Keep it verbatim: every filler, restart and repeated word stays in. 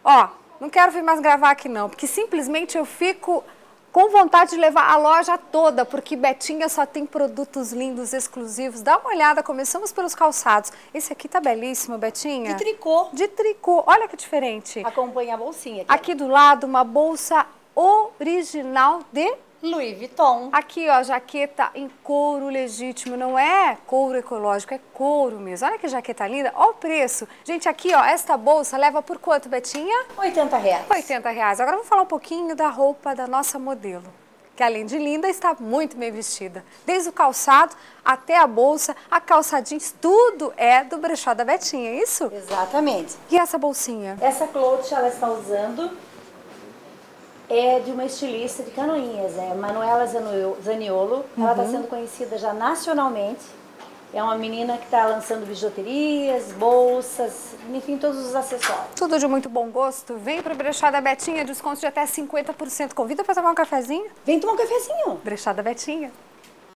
Ó, não quero vir mais gravar aqui não, porque simplesmente eu fico com vontade de levar a loja toda, porque Betinha só tem produtos lindos, exclusivos. Dá uma olhada, começamos pelos calçados. Esse aqui tá belíssimo, Betinha. De tricô. De tricô, olha que diferente. Acompanha a bolsinha. Aqui, aqui do lado, uma bolsa original de Louis Vuitton. Aqui, ó, jaqueta em couro legítimo, não é couro ecológico, é couro mesmo. Olha que jaqueta linda, ó o preço. Gente, aqui, ó, esta bolsa leva por quanto, Betinha? oitenta reais. oitenta reais. Agora vamos falar um pouquinho da roupa da nossa modelo, que além de linda, está muito bem vestida. Desde o calçado até a bolsa, a calça jeans, tudo é do brechó da Betinha, é isso? Exatamente. E essa bolsinha? Essa cloth ela está usando é de uma estilista de Canoinhas, é Manuela Zaniolo. Uhum. Ela está sendo conhecida já nacionalmente. É uma menina que está lançando bijuterias, bolsas, enfim, todos os acessórios. Tudo de muito bom gosto. Vem para o brechó da Betinha, desconto de até cinquenta por cento. Convida para tomar um cafezinho? Vem tomar um cafezinho. Brechó da Betinha.